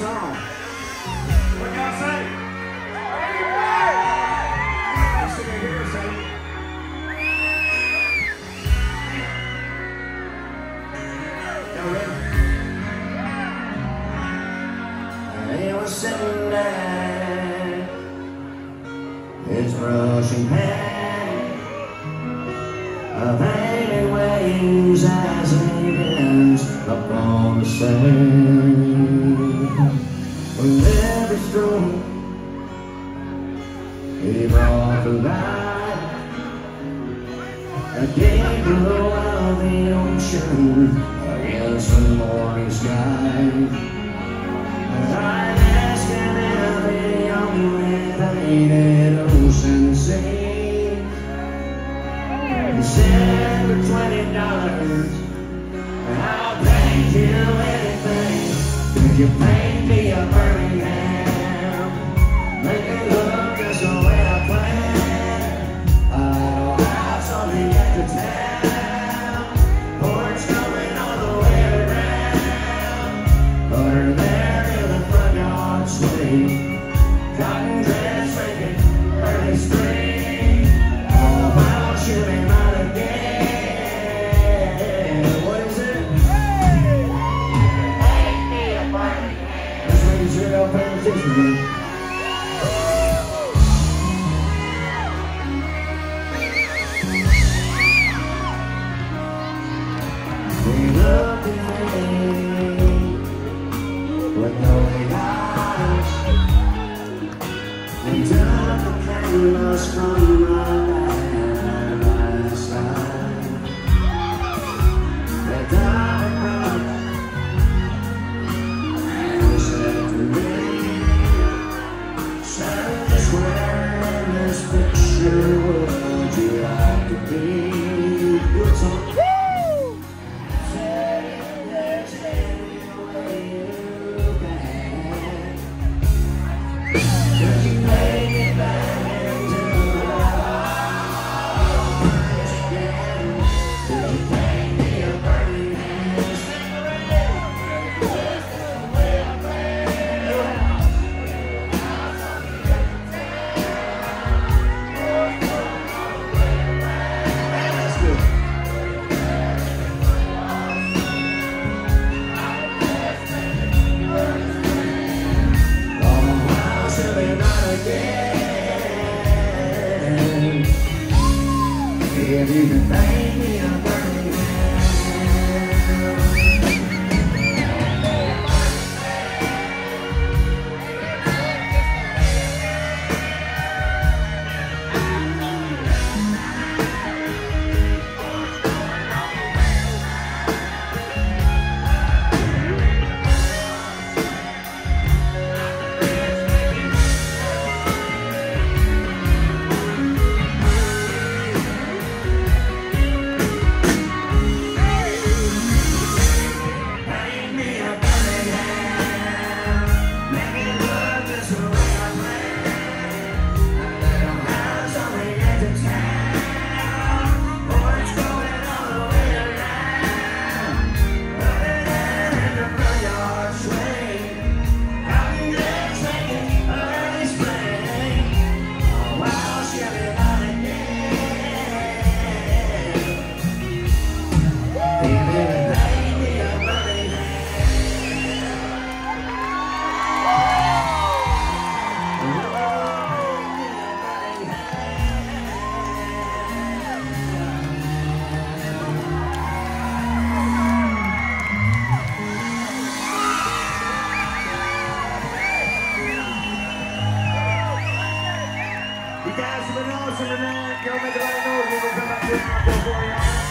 song. What y'all say? Let's sing it here, say. Y'all ready? He was sitting there, his brushing hand, a painted waves as he danced upon the sand. With every stroke he brought to life a deep blue of the ocean against the morning sky. And I'm asking if the only painted ocean sea. He said for $20 I'll paint you anything. If you paint me a Birmingham, make it look just the way I planned. A little house on the edge of town, porch coming all the way around. Put her there in the front yard swing, cotton dress making early spring. Oh, how should be mine again? What is it? I'll pay attention, man. They looked at me with no eyes. They took the canvas from my last night. They died across and said to me, just where in this picture would you like to be? Good song. Say there's any way you can. Could you make it back into the light again? Could you paint me a Birmingham? If you can paint me a You guys have been awesome tonight. Y'all make a lot of noise. We'll come back to it for you.